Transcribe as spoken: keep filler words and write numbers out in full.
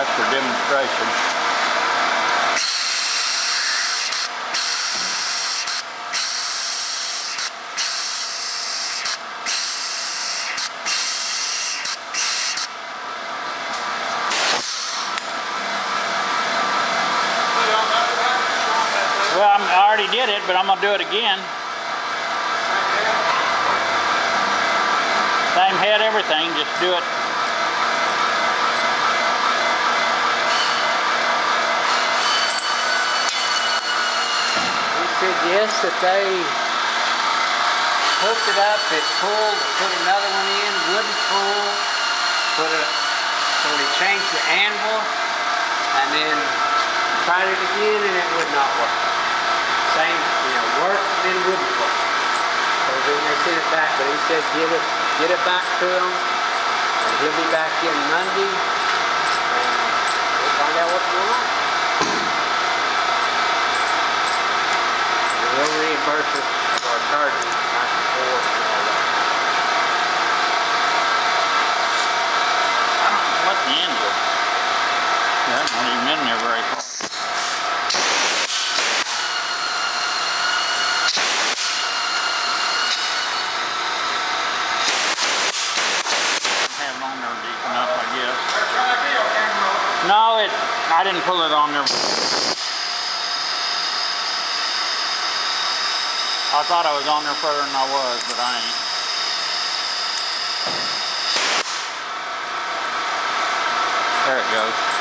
That's for demonstration. Well, I'm, I already did it, but I'm going to do it again. Same head, everything, just do it. He said yes, that they hooked it up, it pulled, put another one in, wouldn't pull, put it, so he changed the anvil, and then tried it again, and it would not work. Same, you know, worked, then wouldn't work. So then they sent it back, but he said get it, get it back to him, and he'll be back in Monday, and we'll find out what's going on. And we'll reimburse us for our charges back and forth and all that. I don't know what the end was. That's not even in there very far. No, it. I didn't pull it on there. I thought I was on there further than I was, but I ain't. There it goes.